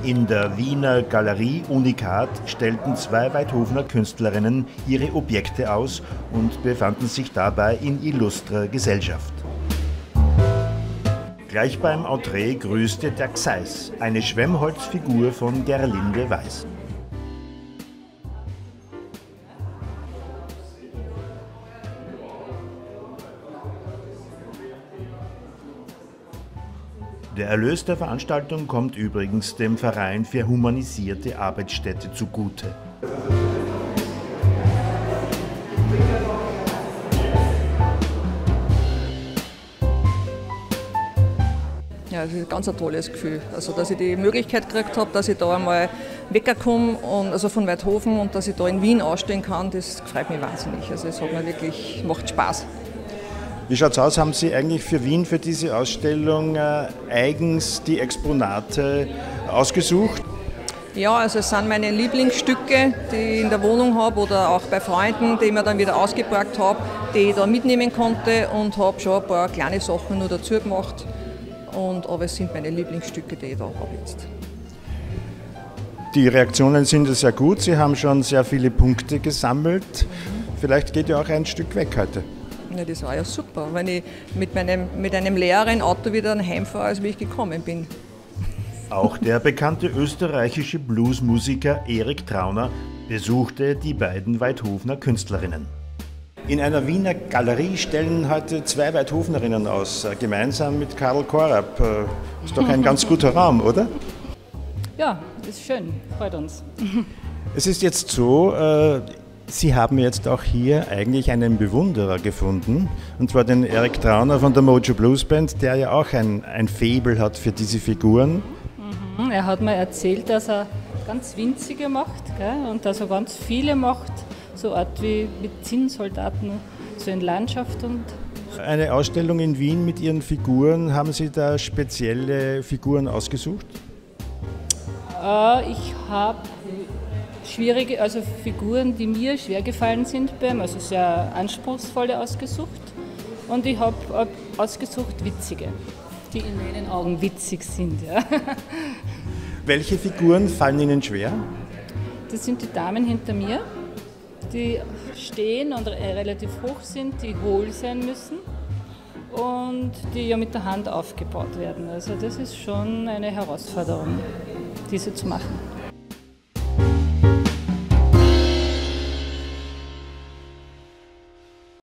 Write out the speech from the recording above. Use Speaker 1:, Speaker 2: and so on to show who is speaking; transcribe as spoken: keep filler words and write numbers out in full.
Speaker 1: In der Wiener Galerie Unikat stellten zwei Waidhofener Künstlerinnen ihre Objekte aus und befanden sich dabei in illustrer Gesellschaft. Gleich beim Entree grüßte der Gseis, eine Schwemmholzfigur von Gerlinde Weiß. Der Erlös der Veranstaltung kommt übrigens dem Verein für humanisierte Arbeitsstätte zugute.
Speaker 2: Ja, das ist ein ganz ein tolles Gefühl. Also, dass ich die Möglichkeit gekriegt habe, dass ich da einmal wegkomme, und, also von Waidhofen, und dass ich da in Wien ausstellen kann, das freut mich wahnsinnig. Also es hat mir wirklich, macht Spaß.
Speaker 1: Wie schaut's aus? Haben Sie eigentlich für Wien, für diese Ausstellung äh, eigens die Exponate ausgesucht?
Speaker 2: Ja, also es sind meine Lieblingsstücke, die ich in der Wohnung habe oder auch bei Freunden, die ich mir dann wieder ausgepackt habe, die ich da mitnehmen konnte, und habe schon ein paar kleine Sachen nur dazu gemacht. Und, aber es sind meine Lieblingsstücke, die ich da habe jetzt.
Speaker 1: Die Reaktionen sind sehr gut. Sie haben schon sehr viele Punkte gesammelt. Mhm. Vielleicht geht ja auch ein Stück weg heute.
Speaker 2: Ja, das war ja super, wenn ich mit, meinem, mit einem leeren Auto wieder heimfahre, als wie ich gekommen bin.
Speaker 1: Auch der bekannte österreichische Bluesmusiker Erik Trauner besuchte die beiden Waidhofener Künstlerinnen. In einer Wiener Galerie stellen heute zwei Waidhofenerinnen aus, gemeinsam mit Karl Korab. Ist doch ein ganz guter Raum, oder?
Speaker 3: Ja, ist schön, freut uns.
Speaker 1: Es ist jetzt so, äh, Sie haben jetzt auch hier eigentlich einen Bewunderer gefunden, und zwar den Erik Trauner von der Mojo Blues Band, der ja auch ein, ein Faible hat für diese Figuren.
Speaker 3: Mhm, er hat mir erzählt, dass er ganz winzige macht, gell, und dass er ganz viele macht, so eine Art wie mit Zinnsoldaten, so in Landschaft. Und
Speaker 1: eine Ausstellung in Wien mit Ihren Figuren, haben Sie da spezielle Figuren ausgesucht?
Speaker 3: Äh, ich habe schwierige, also Figuren, die mir schwer gefallen sind beim, also sehr anspruchsvolle ausgesucht. Und ich habe ausgesucht witzige, die in meinen Augen witzig sind. Ja.
Speaker 1: Welche Figuren fallen Ihnen schwer?
Speaker 3: Das sind die Damen hinter mir, die stehen und relativ hoch sind, die hohl sein müssen und die ja mit der Hand aufgebaut werden. Also das ist schon eine Herausforderung, diese zu machen.